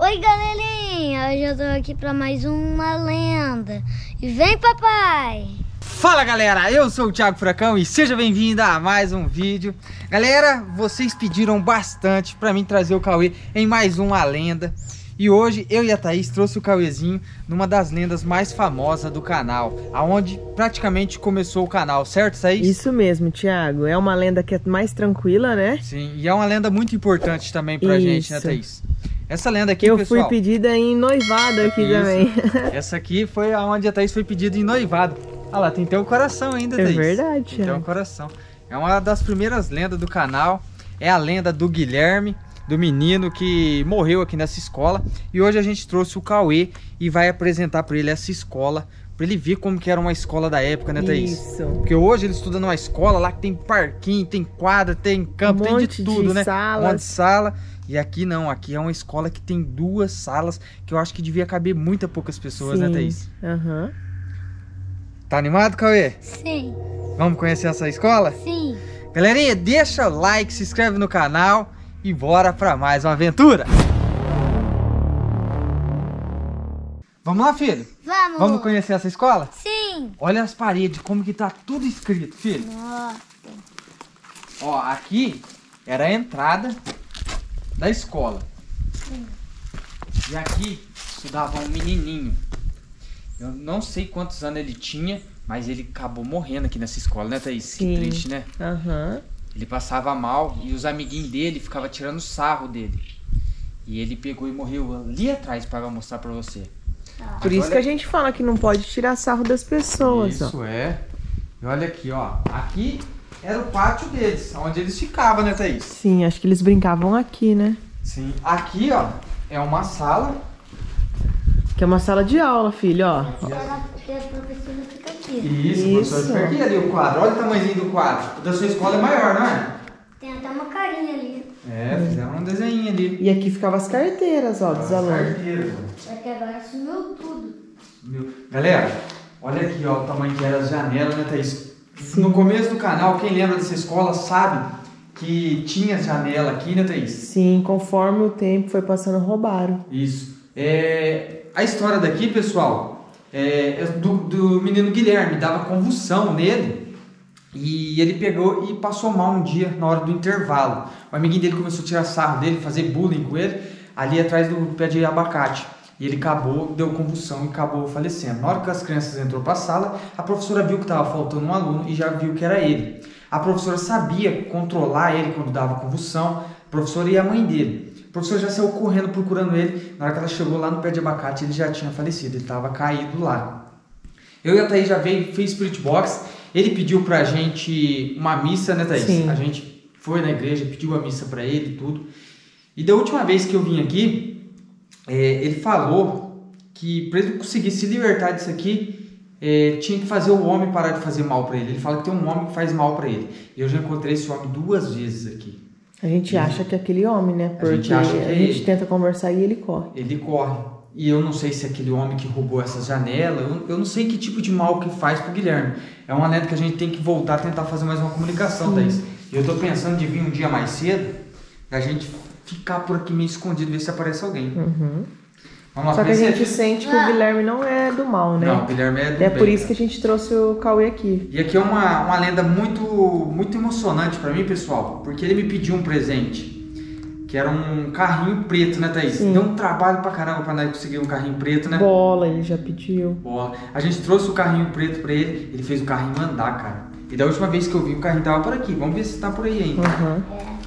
Oi, galerinha! Hoje eu tô aqui pra mais uma lenda. E vem, papai! Fala, galera! Eu sou o Thiago Furacão e seja bem-vindo a mais um vídeo. Galera, vocês pediram bastante pra mim trazer o Cauê em mais uma lenda. E hoje eu e a Thaís trouxe o Cauêzinho numa das lendas mais famosas do canal, aonde praticamente começou o canal, certo, Thaís? Isso mesmo, Thiago. É uma lenda que é mais tranquila, né? Sim, e é uma lenda muito importante também pra gente, né, Thaís? Essa lenda aqui, eu pessoal... fui pedida em noivado aqui também. Essa aqui foi aonde a Thaís foi pedida em noivado. Olha lá, tem até o coração ainda, Thaís. É verdade, Tem até o coração. É uma das primeiras lendas do canal. É a lenda do Guilherme, do menino que morreu aqui nessa escola. E hoje a gente trouxe o Cauê e vai apresentar para ele essa escola, para ele ver como que era uma escola da época, né, Thaís? Isso. Porque hoje ele estuda numa escola lá que tem parquinho, tem quadra, tem campo, tem de tudo, né? Um monte de sala. E aqui não, aqui é uma escola que tem 2 salas, que eu acho que devia caber muita poucas pessoas, né, Thaís? Aham. Tá animado, Cauê? Sim. Vamos conhecer essa escola? Sim. Galerinha, deixa o like, se inscreve no canal e bora pra mais uma aventura. Vamos lá, filho? Vamos. Vamos conhecer essa escola? Sim. Olha as paredes, como que tá tudo escrito, filho. Nossa. Ó, aqui era a entrada da escola. Sim. E aqui estudava um menininho. Eu não sei quantos anos ele tinha, mas ele acabou morrendo aqui nessa escola, né, Thaís? Sim. Que triste, né? Aham. Ele passava mal e os amiguinhos dele ficavam tirando sarro dele. E ele pegou e morreu ali atrás para mostrar pra você. Por isso que a gente fala que não pode tirar sarro das pessoas, ó. Isso é. E olha aqui, ó. Aqui era o pátio deles, onde eles ficavam, né, Thaís? Sim, acho que eles brincavam aqui, né? Sim. Aqui, ó, é uma sala. Que é uma sala de aula, filho, ó. A professora fica aqui. Isso, o professor fica aqui ali o quadro. Olha o tamanhozinho do quadro. O da sua escola é maior, não é? Tem até uma carinha ali. É, fizeram um desenho ali. E aqui ficavam as carteiras, ó, dos alunos. Carteiras, ó. Só que agora sumiu tudo. Galera, olha aqui, ó, o tamanho que eram as janelas, né, Thaís? No começo do canal, quem lembra dessa escola sabe que tinha janela aqui, né, Thaís? Sim, conforme o tempo foi passando, roubaram. Isso. A história daqui, pessoal, é do menino Guilherme, dava convulsão nele e ele pegou e passou mal um dia na hora do intervalo. O amiguinho dele começou a tirar sarro dele, fazer bullying com ele ali atrás do pé de abacate. E ele deu convulsão e acabou falecendo. Na hora que as crianças entrou para a sala, a professora viu que estava faltando um aluno e já viu que era ele. A professora sabia controlar ele quando dava convulsão, a professora e a mãe dele. A professora já saiu correndo procurando ele. Na hora que ela chegou lá no pé de abacate, ele já tinha falecido, ele estava caído lá. Eu e a Thaís já fez Spirit Box. Ele pediu pra gente uma missa, né, Thaís? Sim. A gente foi na igreja, pediu a missa pra ele e tudo. E da última vez que eu vim aqui, ele falou que para ele conseguir se libertar disso aqui, tinha que fazer o homem parar de fazer mal pra ele. Ele fala que tem um homem que faz mal pra ele. E eu já encontrei esse homem 2 vezes aqui. A gente acha que é aquele homem, né? Porque a gente acha que é a gente ele. tenta conversar e ele corre. Ele corre. E eu não sei se é aquele homem que roubou essas janelas. Eu não sei que tipo de mal que faz pro Guilherme. É uma lenda que a gente tem que voltar a tentar fazer mais uma comunicação, Thaís. E eu tô pensando de vir um dia mais cedo, a gente ficar por aqui meio escondido, ver se aparece alguém. Uhum. Vamos lá, Só que a gente aqui? sente que o Guilherme não é do mal, né? Não, o Guilherme é do bem. É por isso que a gente trouxe o Cauê aqui. E aqui é uma lenda muito emocionante pra mim, pessoal, porque ele me pediu um presente, que era um carrinho preto, né, Thaís? Sim. Deu um trabalho pra caramba pra nós conseguir um carrinho preto, né? Bola, ele já pediu. Bola. A gente trouxe o carrinho preto pra ele, ele fez o carrinho andar, cara. E da última vez que eu vi, o carrinho tava por aqui. Vamos ver se tá por aí ainda. Uhum.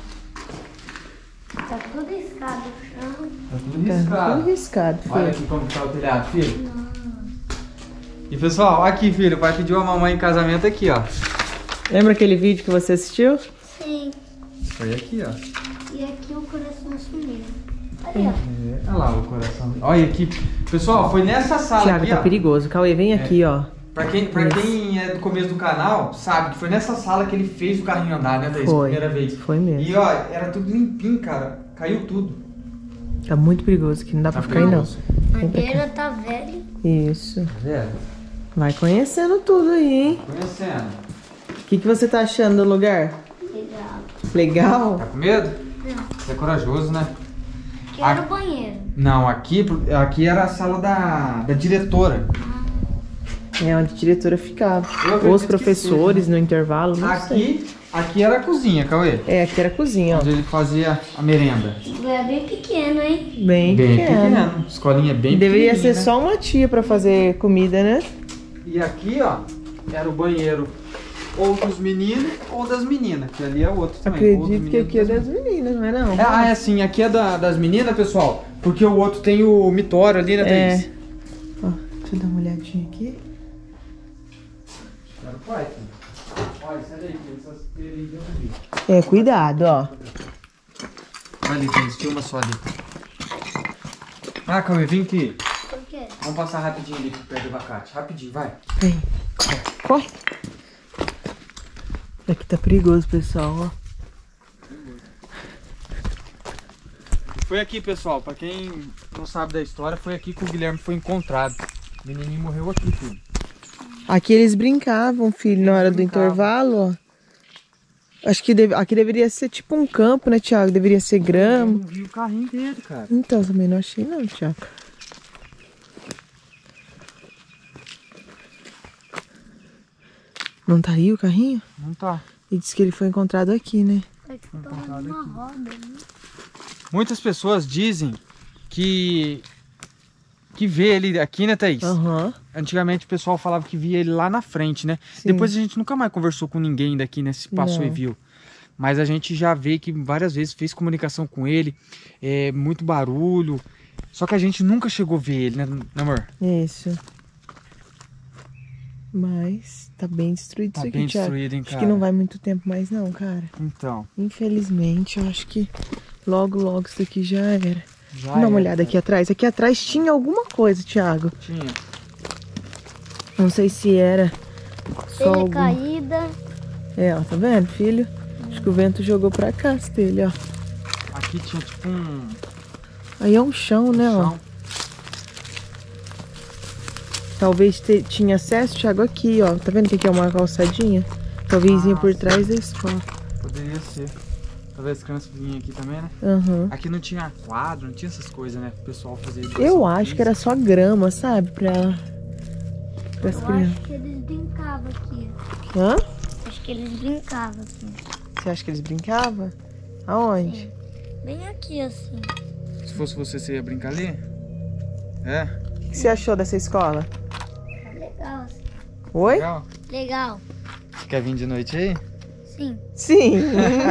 Tá tudo riscado no chão. Tá tudo Tá riscado. tudo riscado, filho. Olha aqui como tá o telhado, filho. E pessoal, aqui, filho, o pai pediu a mamãe em casamento aqui, ó. Lembra aquele vídeo que você assistiu? Sim. Foi aqui, ó. E aqui o coração sumiu. Ali, ó. Olha lá o coração. Olha aqui. Pessoal, foi nessa sala Thiago, aqui, tá ó. perigoso. Cauê, vem aqui, ó. Pra quem é do começo do canal, sabe que foi nessa sala que ele fez o carrinho andar, né, Thaís? Foi. Primeira vez. Foi mesmo. E ó, era tudo limpinho, cara. Caiu tudo. Tá muito perigoso, que não dá pra ficar aí, não. A madeira tá velha. Isso. Tá vendo? Vai conhecendo tudo aí, hein? Conhecendo. O que você tá achando do lugar? Legal. Legal? Tá com medo? Não. Você é corajoso, né? Aqui era o banheiro. Não, aqui era a sala da diretora. É onde a diretora ficava. Eu acredito Os professores no intervalo, não sei. Aqui era a cozinha, Cauê. É, aqui era a cozinha, ó. Onde ele fazia a merenda. É bem pequeno, hein? Bem pequeno. Escolinha bem Deveria pequenininha, ser né? só uma tia pra fazer comida, né? E aqui, ó, era o banheiro ou dos meninos ou das meninas, que ali é o outro também. ou dos Acredito que meninos aqui é ou das meninas, não é não? É assim, aqui é das meninas, pessoal, porque o outro tem o mitório ali, né, Thaís? É. Ó, deixa eu dar uma olhadinha aqui. Era o pai, filho. Olha, sai daí, filho, essas telhas aí eu vi. É, cuidado, ó. Olha ali, Thaís, tinha uma só ali. Ah, Cauê, vem aqui. Por quê? Vamos passar rapidinho ali pro pé do abacate. Rapidinho, vai. Vem. Corre. Aqui tá perigoso, pessoal, ó. Foi aqui, pessoal, pra quem não sabe da história, foi aqui que o Guilherme foi encontrado. O menininho morreu aqui, filho. Aqui eles brincavam, filho, na hora do intervalo, ó. Acho que aqui deveria ser tipo um campo, né, Thiago? Deveria ser Eu grama. não vi o carrinho dele, cara. Então, também não achei não, Thiago. Não tá aí o carrinho? Não tá. E disse que ele foi encontrado aqui, né? É que tava numa roda, né? Muitas pessoas dizem que vê ele aqui, né, Thaís? Aham. Antigamente o pessoal falava que via ele lá na frente, né? Sim. Depois a gente nunca mais conversou com ninguém daqui, né? Se passou Não. e viu. Mas a gente já vê que várias vezes fez comunicação com ele, muito barulho. Só que a gente nunca chegou a ver ele, né, amor? Isso. Mas tá bem destruído Tá isso aqui, bem Thiago. destruído, hein, Acho cara? que não vai muito tempo mais não, cara. Então, Infelizmente, eu acho que logo isso aqui já era. já Dá uma era, olhada aqui atrás. Aqui atrás tinha alguma coisa, Thiago. Tinha. Não sei se era só Telha algum... caída. É, ó, tá vendo, filho? Acho que o vento jogou pra cá as telhas, ó. Aqui tinha tipo um Aí é um chão, né, ó. chão. Talvez tinha acesso, Thiago, aqui, ó. Tá vendo que aqui é uma calçadinha? Talvez ia por sim. trás da escola. Poderia ser. Talvez as crianças vinham aqui também, né? Aham. Aqui não tinha quadro, não tinha essas coisas, né? O pessoal fazia Eu educação acho que era física. só grama, sabe? Pras Eu crianças. acho que eles brincavam aqui. Hã? Acho que eles brincavam aqui. Você acha que eles brincavam? Aonde? Sim. Bem aqui, assim. Se fosse você ia brincar ali? É? O que você achou dessa escola? Tá legal, assim. Oi? Legal? Legal. Você quer vir de noite aí? Sim. Sim.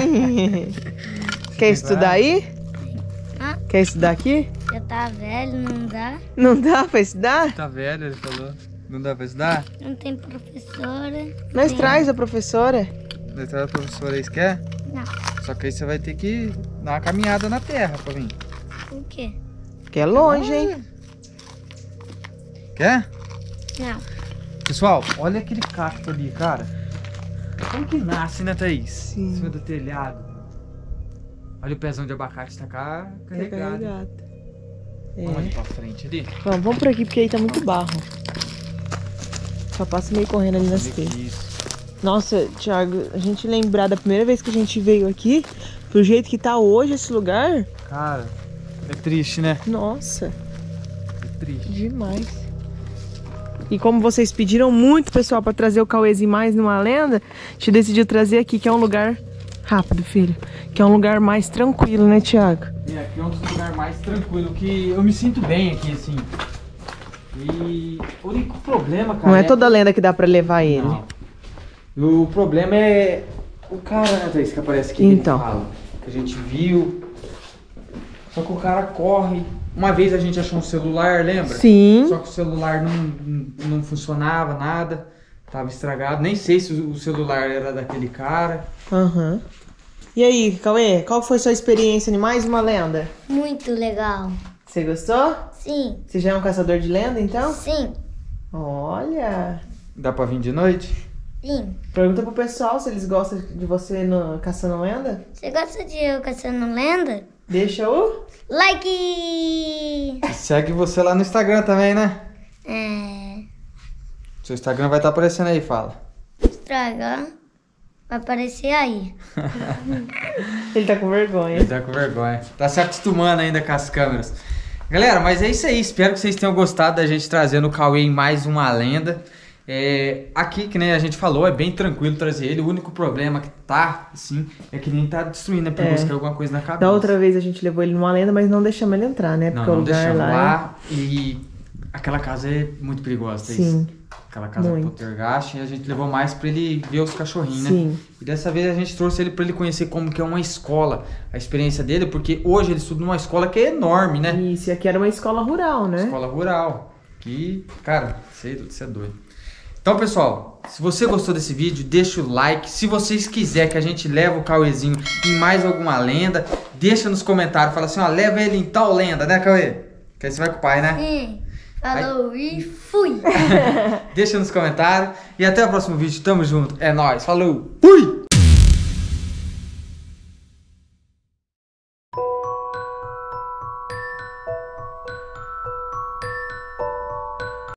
Quer estudar aí? Ah, Quer estudar aqui? já tá velho, não dá. Não dá pra estudar? Tá velho, ele falou. Não dá pra estudar? Não tem professora. Nós Tem- traz a professora. Letra da professora aí, você quer? Não. Só que aí você vai ter que dar uma caminhada na terra pra vir. O quê? Que é longe, hein? Quer? Não. Pessoal, olha aquele cacto ali, cara. Como que nasce, né, Thaís? Sim. Em cima do telhado. Olha o pezão de abacate, tá cá carregado. É. Vamos ali pra frente ali. Vamos por aqui porque aí tá muito barro. Só passa meio correndo ali nas Olha que telhas. isso. Nossa, Thiago, a gente lembrar da primeira vez que a gente veio aqui, pro jeito que tá hoje esse lugar, Cara, é triste, né? nossa, É triste. demais. E como vocês pediram muito, pessoal, pra trazer o Cauêzinho mais numa lenda, a gente decidiu trazer aqui, que é um lugar rápido, filho. Que é um lugar mais tranquilo, né, Thiago? E aqui é um dos lugares mais tranquilos, que eu me sinto bem aqui, assim. E o único problema, cara... Não é toda lenda que dá pra levar ele. Não. O problema é o cara, né, Thaís, que aparece aqui. Então. Que ele fala, que a gente viu. Só que o cara corre. Uma vez a gente achou um celular, lembra? Sim. Só que o celular não funcionava, nada. Tava estragado. Nem sei se o celular era daquele cara. Aham. E aí, Cauê, qual foi sua experiência em mais uma lenda? Muito legal. Você gostou? Sim. Você já é um caçador de lenda, então? Sim. Olha! Dá pra vir de noite? Sim. Pergunta pro pessoal se eles gostam de você no Caçando Lenda. Você gosta de eu caçando lenda? Deixa o... Like! E segue você lá no Instagram também, né? É... Seu Instagram vai estar aparecendo aí, fala. Estragar. vai aparecer aí. Ele tá com vergonha. Ele tá com vergonha. Tá se acostumando ainda com as câmeras. Galera, mas é isso aí. Espero que vocês tenham gostado da gente trazendo o Cauê em mais uma lenda. Aqui, que nem a gente falou, é bem tranquilo trazer ele. O único problema que tá, assim, é que nem tá destruindo, né? Pra buscar alguma coisa na cabeça. Da outra vez a gente levou ele numa lenda, mas não deixamos ele entrar, né? Porque não o lugar deixamos lá e aquela casa é muito perigosa. Sim. Aquela casa muito. poltergeist, e a gente levou mais pra ele ver os cachorrinhos, né? Sim. E dessa vez a gente trouxe ele pra ele conhecer como que é uma escola, a experiência dele, porque hoje ele estuda numa escola que é enorme, né? Isso, e aqui era uma escola rural, né? Escola rural. Que, cara, você é doido. Então, pessoal, se você gostou desse vídeo, deixa o like. Se vocês quiserem que a gente leve o Cauêzinho em mais alguma lenda, deixa nos comentários. Fala assim, ó, leva ele em tal lenda, né, Cauê? Que aí você vai com o pai, né? Sim. Falou e fui. Deixa nos comentários. E até o próximo vídeo. Tamo junto. É nóis. Falou. Fui!